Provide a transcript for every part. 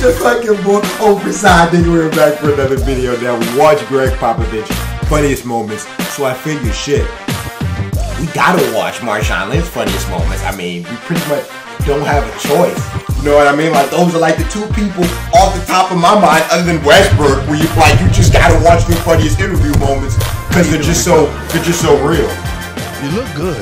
the fucking book oversized and we're back for another video. Now we watch Gregg Popovich funniest moments, so I figured shit, we gotta watch Marshawn Lynch's funniest moments. I mean, we pretty much don't have a choice. You know what I mean? Like, those are like the two people off the top of my mind, other than Westbrook, where you just gotta watch the funniest interview moments because they're just so real. You look good.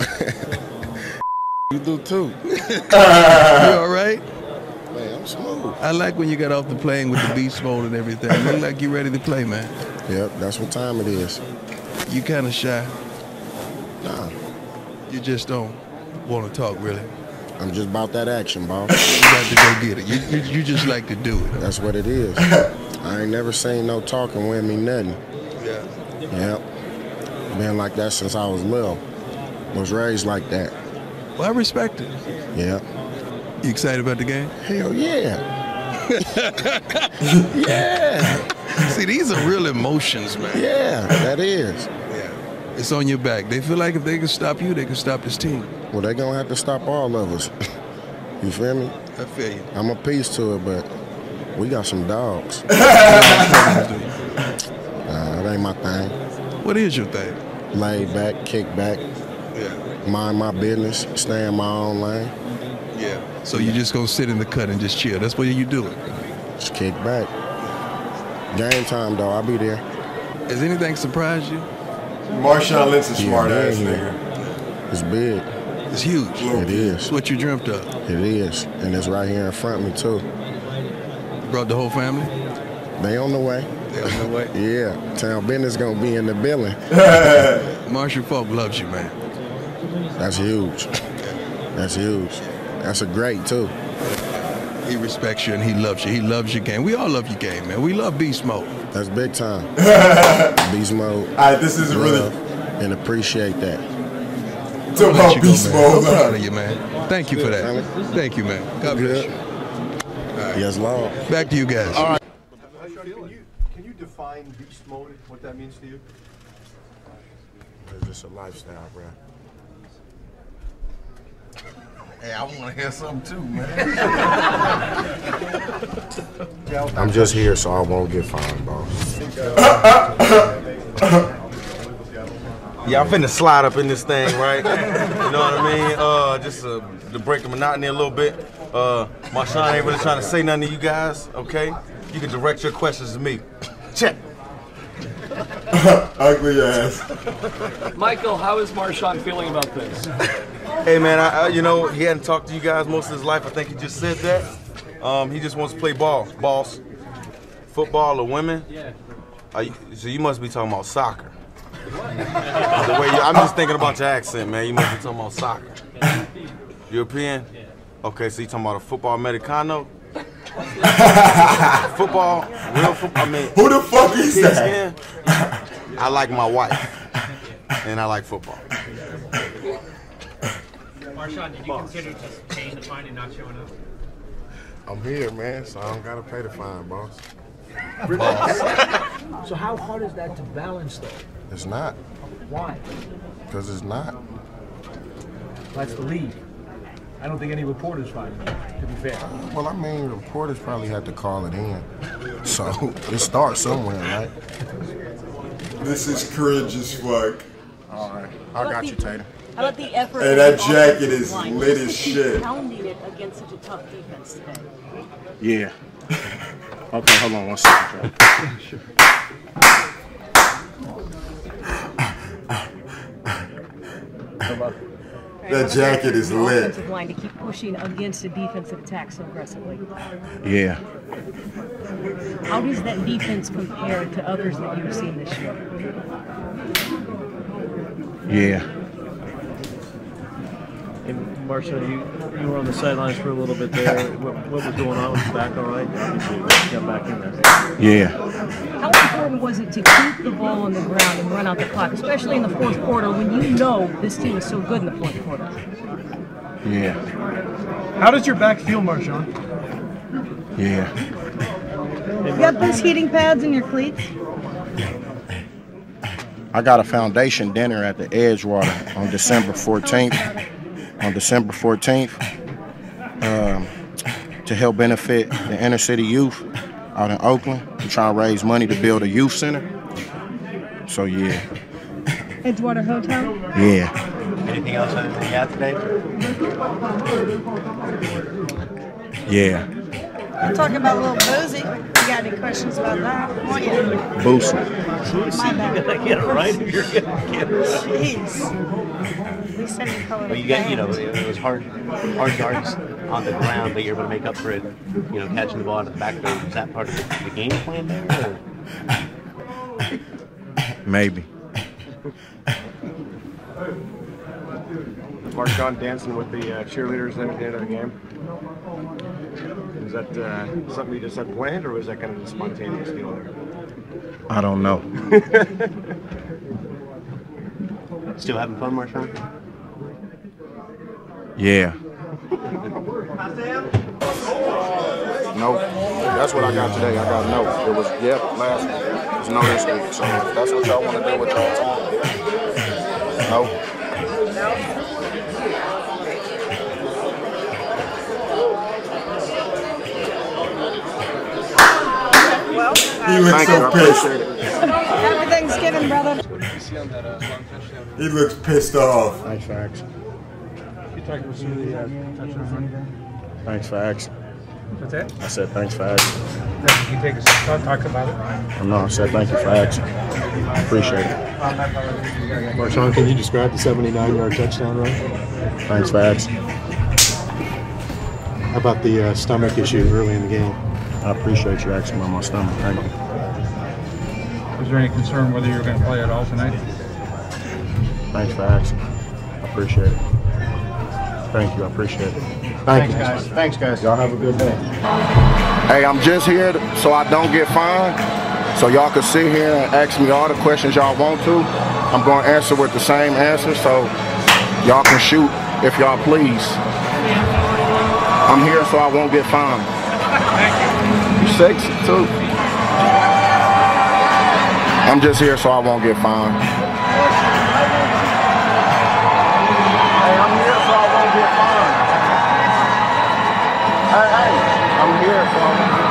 You do too. You all right? Man, I'm smooth. I like when you got off the plane with the beast mode and everything. You look like you ready to play, man. Yep, that's what time it is. You kind of shy. Nah, You just don't want to talk, really. I'm just about that action, boss. You got to go get it. You just like to do it. That's what it is. I ain't never seen no talking win me nothing. Yeah. Yep. Been like that since I was little. Was raised like that. Well, I respect it. Yep. You excited about the game? Hell yeah. Yeah. See, these are real emotions, man. Yeah, that is. Yeah. It's on your back. They feel like if they can stop you, they can stop this team. Well, they gonna have to stop all of us. You feel me? I feel you. I'm a piece to it, but we got some dogs. That ain't my thing. What is your thing? Laid back, kick back, Yeah. mind my business, stay in my own lane, Yeah. So you just gonna sit in the cut and just chill. That's what you do it. just kick back. Game time, though, I'll be there. Has anything surprised you? Marshawn Lynch is a Yeah, smart ass yeah. nigga. It's big. It's huge. It is. It's what you dreamt of. It is. And it's right here in front of me, too. You brought the whole family? They on the way. They on the way. Yeah. Town business gonna be in the building. Marshall Falk loves you, man. That's huge. That's huge. That's a great, too. He respects you and he loves you. He loves your game. We all love your game, man. We love beast mode. That's big time. Beast mode. All right, this is really Love and appreciate that. talk Let about you go, beast man. mode. I'm proud of you, man. Thank you for that. family. Thank you, man. God bless Good. you. Yes, Lord. Back to you guys. Can you define beast mode, what that means to you? It's just a lifestyle, bro. Hey, I want to hear something too, man. I'm just here so I won't get fined, boss. Yeah, I'm finna slide up in this thing, right? You know what I mean? Just to break the monotony a little bit. Marshawn ain't really trying to say nothing to you guys, okay? You can direct your questions to me. Check. Ugly ass. Michael, how is Marshawn feeling about this? Hey, man, you know, he hadn't talked to you guys most of his life. I think he just said that. He just wants to play ball, boss. Football or women? Yeah. So you must be talking about soccer. I'm just thinking about your accent, man. You must be talking about soccer. European? Okay, so you talking about a football americano? Football? Real football? I mean, Who the fuck is that? pigskin? I like my wife. And I like football. Marshawn, did you consider just paying the fine and not showing up? I'm here, man, so I don't gotta pay the fine, boss. So how hard is that to balance, though? It's not, Why? because it's not. That's the league. I don't think any reporters find it, to be fair. Well, I mean, the reporters probably had to call it in. So it starts somewhere, right? This is cringe as fuck. All right. I got you, Tatum. How about the effort? Hey, of that the jacket offensive is line? lit Just as to keep shit. pounding it against such a tough defense today. Yeah. Okay, hold on one second, Sure. That jacket is The lit. offensive line to keep pushing against a defensive attack so aggressively. Yeah. How does that defense compare to others that you've seen this year? Yeah. And Marshawn, you were on the sidelines for a little bit there. What was going on with your back, all right? Obviously, you got back in there. Yeah. How important was it to keep the ball on the ground and run out the clock, especially in the fourth quarter when you know this team is so good in the fourth quarter? Yeah. How does your back feel, Marshawn? Yeah. You got those heating pads in your cleats? I got a foundation dinner at the Edgewater on December 14th. to help benefit the inner city youth out in Oakland. We're trying to raise money to build a youth center. So yeah. Edgewater Hotel? Yeah. Anything else other than that today? Yeah. We're talking about Lil Boozy. You got any questions about that? Want you? Boosie. My bad. You gotta get it right if you're gonna get it right. Jeez. We said you call it Well, you got, it was hard yards on the ground, but you're able to make up for it, catching the ball out of the backfield. Is that part of the game plan there? Or? Maybe. Marshawn dancing with the cheerleaders at the end of the game. Is that something you just had planned, or was that kind of a spontaneous deal there? I don't know. Still having fun, Marshawn? Yeah. No. That's what I got today. I got no. It was last week. There's no this week. So if that's what y'all want to do with y'all time. No. Well, He looks so pissed. Happy Thanksgiving, brother. He looks pissed off. Thanks for asking. You talking about some of the touchdowns? Thanks for asking. What's that? I said thanks for asking. You take a talk about it. No, I said thank you for asking. Appreciate it. Marshawn, can you describe the 79-yard touchdown run? Thanks for asking. How about the stomach issue early in the game? I appreciate you asking about my stomach. Thank you. Was there any concern whether you were going to play at all tonight? Thanks for asking. I appreciate it. Thank you. I appreciate it. Thank you. Guys. Thanks, guys. Y'all have a good day. Hey, I'm just here so I don't get fined. So y'all can sit here and ask me all the questions y'all want to. I'm going to answer with the same answer, so y'all can shoot if y'all please. I'm here so I won't get fined. You sexy too. I'm just here so I won't get fined. Hey, I'm here so I won't get fined. Hey, I'm here so I won't get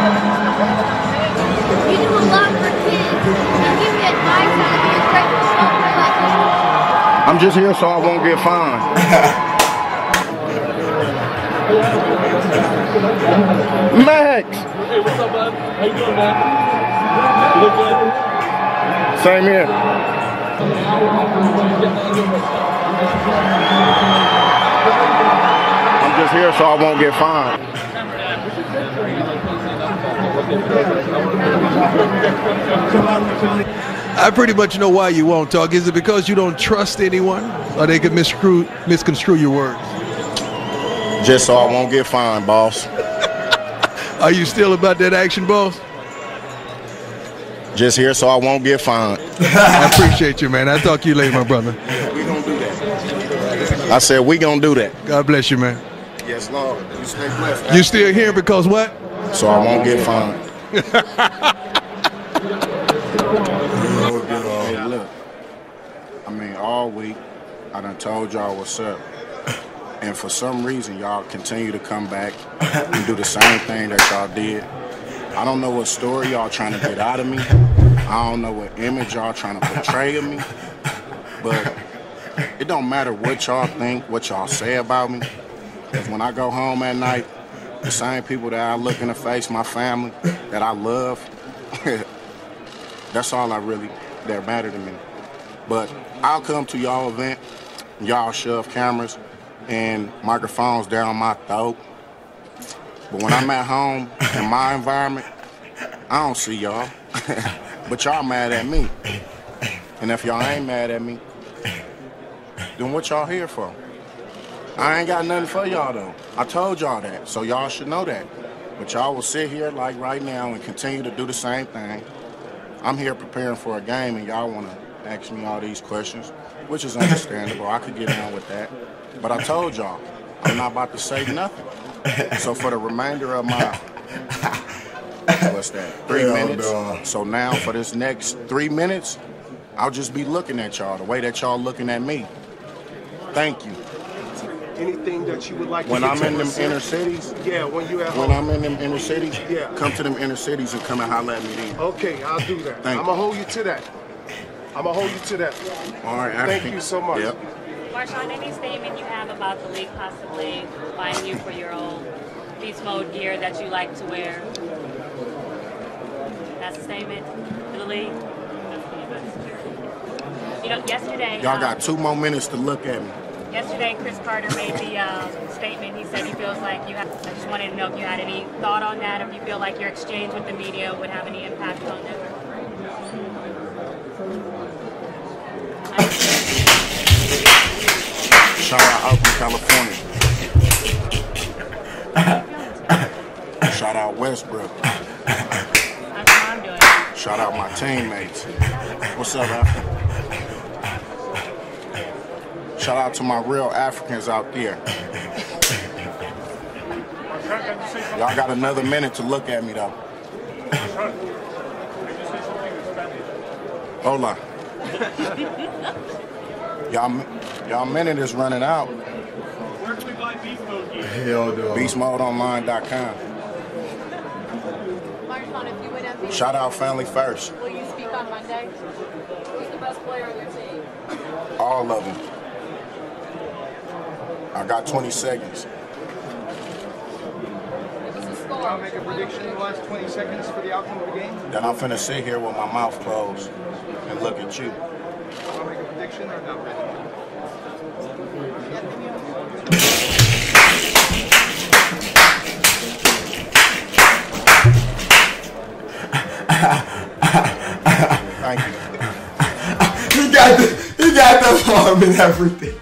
fined. You do a lot for kids. You give me advice on how to be a great smoker like this. I'm just here so I won't get fined. Max! Hey, what's up, bud? How you doing, man? You look good? Same here. I'm just here so I won't get fined. I pretty much know why you won't talk. Is it because you don't trust anyone, or they could misconstrue your words? Just so I won't get fined, boss. Are you still about that action, boss? Just here so I won't get fined. I appreciate you, man. I'll talk to you later, my brother. We gonna do that. I said we gonna do that. God bless you, man. Yes, Lord. You stay blessed. You still here because what? So I won't get fined. Hey, look. I mean, all week I done told y'all what's up. And for some reason, y'all continue to come back and do the same thing that y'all did. I don't know what story y'all trying to get out of me. I don't know what image y'all trying to portray of me. But it don't matter what y'all think, what y'all say about me. Because when I go home at night, the same people that I look in the face, my family, that I love, that's all that matter to me. But I'll come to y'all event, y'all shove cameras and microphones down my throat. But when I'm at home in my environment, I don't see y'all. But y'all mad at me. And if y'all ain't mad at me, then what y'all here for? I ain't got nothing for y'all though. I told y'all that, so y'all should know that. But y'all will sit here like right now and continue to do the same thing. I'm here preparing for a game and y'all want to ask me all these questions, which is understandable. I could get down with that. But I told y'all, I'm not about to say nothing. So for the remainder of my, what's that, 3 minutes? So now for this next 3 minutes, I'll just be looking at y'all the way that y'all looking at me. Thank you. Anything that you would like When to I'm get in to them us? inner cities, Yeah, when you at home. when I'm in them inner cities, Yeah. come to them inner cities and come and holler at me then. Okay, I'll do that. Thank I'm gonna hold you to that. I'm gonna hold you to that. All right, Thank you so much. Yep. Marshawn, any statement you have about the league possibly buying you for your own beast mode gear that you like to wear? That's a statement to the league? You know, yesterday... Y'all got 2 more minutes to look at me. Yesterday, Chris Carter made the statement. He said he feels like you have... I just wanted to know if you had any thought on that, if you feel like your exchange with the media would have any impact on them. Shout out Oakland, California. Shout out Westbrook. That's what I'm doing. Shout out my teammates. What's up, Africa? Shout out to my real Africans out there. Y'all got another minute to look at me, though. Hold on. Y'all minute is running out. Where can we buy Beast Mode gear? Hell no. BeastModeOnline.com. Marshawn, if you win MVP, Shout out Family First. will you speak on Monday? Who's the best player on your team? All of them. I got 20 seconds. I'll make a prediction in the last 20 seconds for the outcome of the game. Then I'm finna sit here with my mouth closed and look at you. I'll make a prediction or not ready. Thank you. He got the alarm and everything.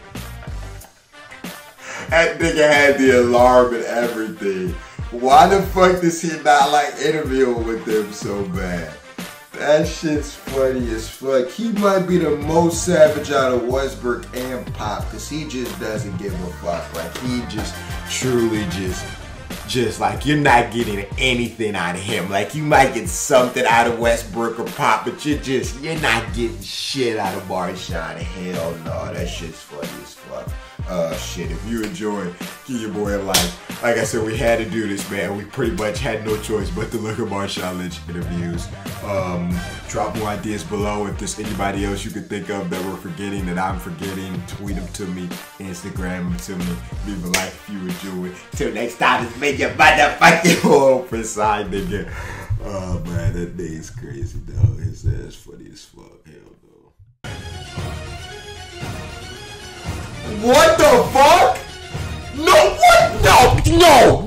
That nigga had the alarm and everything. Why the fuck does he not like interviewing with them so bad? That shit's funny as fuck. He might be the most savage out of Westbrook and Pop because he just doesn't give a fuck. Like he just truly just like you're not getting anything out of him. Like you might get something out of Westbrook or Pop, but you're not getting shit out of Marshawn. Hell no, that shit's funny as fuck. Shit, if you enjoyed, give your boy a like. Like I said, we had to do this, man. We pretty much had no choice but to look at Marshawn Lynch interviews. Drop more ideas below. If there's anybody else you could think of that we're forgetting, that I'm forgetting, tweet them to me, Instagram them to me. Leave a like if you enjoy. Till next time, it's been your motherfucking home for side nigga. Oh man, that day is crazy, dog. His ass funny as fuck. Hell no. What the fuck? No, what? No, no,